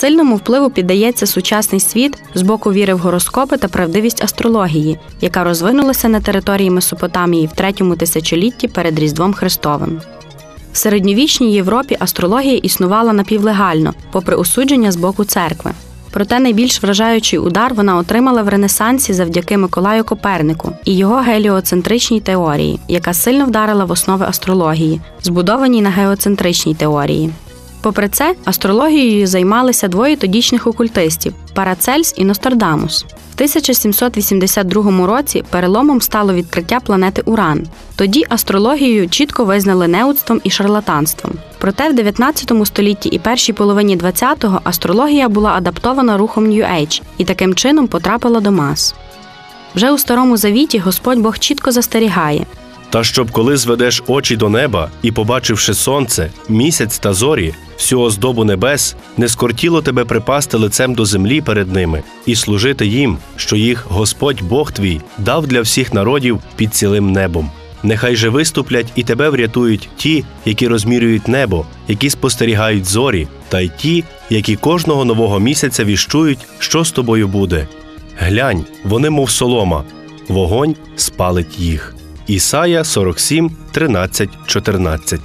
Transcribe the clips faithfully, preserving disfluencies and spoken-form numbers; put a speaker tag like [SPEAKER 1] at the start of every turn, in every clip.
[SPEAKER 1] Сильному впливу піддається сучасний світ з боку віри в гороскопи та правдивість астрології, яка розвинулася на території Месопотамії в третьому тисячолітті перед Різдвом Христовим. В середньовічній Європі астрологія існувала напівлегально, попри осудження з боку церкви. Проте найбільш вражаючий удар вона отримала в Ренесансі завдяки Миколаю Копернику і його геліоцентричній теорії, яка сильно вдарила в основи астрології, збудованій на геоцентричній теорії. Попри це, астрологією займалися двоє тодішніх окультистів – Парацельс і Нострадамус. В тисяча сімсот вісімдесят другому році переломом стало відкриття планети Уран. Тоді астрологію чітко визнали неуцтвом і шарлатанством. Проте в дев'ятнадцятому столітті і першій половині двадцятого астрологія була адаптована рухом New Age і таким чином потрапила до мас. Вже у Старому Завіті Господь Бог чітко застерігає:
[SPEAKER 2] «Та щоб коли зведеш очі до неба і, побачивши сонце, місяць та зорі, всю оздобу небес, не скортіло тебе припасти лицем до землі перед ними і служити їм, що їх Господь Бог твій дав для всіх народів під цілим небом. Нехай же виступлять і тебе врятують ті, які розмірюють небо, які спостерігають зорі, та й ті, які кожного нового місяця віщують, що з тобою буде. Глянь, вони мов солома, вогонь спалить їх». Ісая сорок сім, тринадцять, чотирнадцять.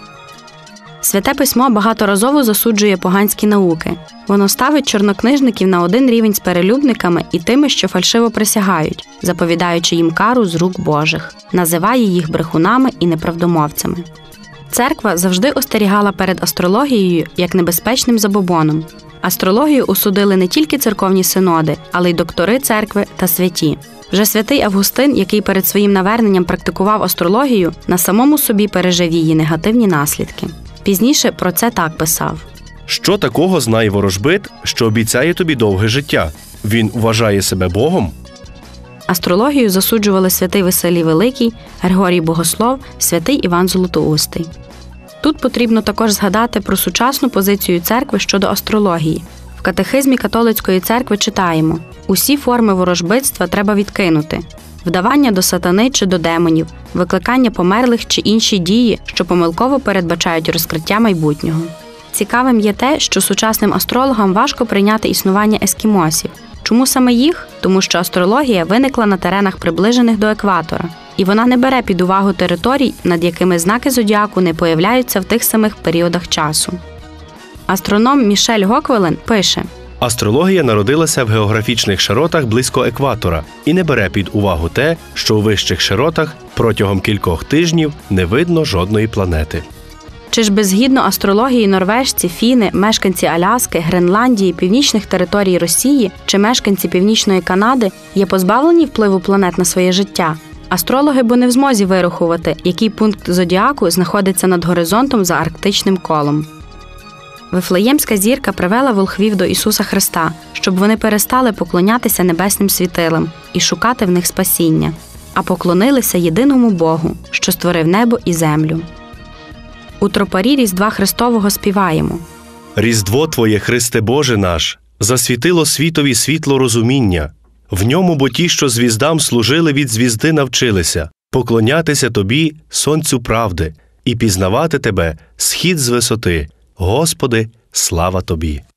[SPEAKER 1] Святе Письмо багаторазово засуджує поганські науки. Воно ставить чорнокнижників на один рівень з перелюбниками і тими, що фальшиво присягають, заповідаючи їм кару з рук Божих, називає їх брехунами і неправдомовцями. Церква завжди остерігала перед астрологією як небезпечним забобоном. Астрологію осудили не тільки церковні синоди, але й доктори церкви та святі. Вже святий Августин, який перед своїм наверненням практикував астрологію, на самому собі пережив її негативні наслідки. Пізніше про це так писав:
[SPEAKER 2] «Що такого знає ворожбит, що обіцяє тобі довге життя? Він вважає себе Богом?»
[SPEAKER 1] Астрологію засуджували святий Василій Великий, Григорій Богослов, святий Іван Золотоустий. Тут потрібно також згадати про сучасну позицію церкви щодо астрології. В катехизмі католицької церкви читаємо: «Усі форми ворожбитства треба відкинути. Вдавання до сатани чи до демонів, викликання померлих чи інші дії, що помилково передбачають розкриття майбутнього». Цікавим є те, що сучасним астрологам важко прийняти існування ескімосів. Чому саме їх? Тому що астрологія виникла на теренах, приближених до екватора, і вона не бере під увагу територій, над якими знаки зодіаку не появляються в тих самих періодах часу. Астроном Мішель Гоквелен пише:
[SPEAKER 2] «Астрологія народилася в географічних широтах близько екватора і не бере під увагу те, що у вищих широтах протягом кількох тижнів не видно жодної планети».
[SPEAKER 1] Чи ж беззгідно астрології норвежці, фіни, мешканці Аляски, Гренландії, північних територій Росії чи мешканці Північної Канади є позбавлені впливу планет на своє життя? Астрологи бо не в змозі вирахувати, який пункт зодіаку знаходиться над горизонтом за арктичним колом. Вифлеємська зірка привела волхвів до Ісуса Христа, щоб вони перестали поклонятися небесним світилам і шукати в них спасіння, а поклонилися єдиному Богу, що створив небо і землю. У тропарі Різдва Христового співаємо:
[SPEAKER 2] «Різдво Твоє, Христе Боже наш, засвітило світові світло розуміння. В ньому бо ті, що звіздам служили, від звізди навчилися поклонятися Тобі, сонцю правди, і пізнавати Тебе схід з висоти. Господи, слава Тобі!»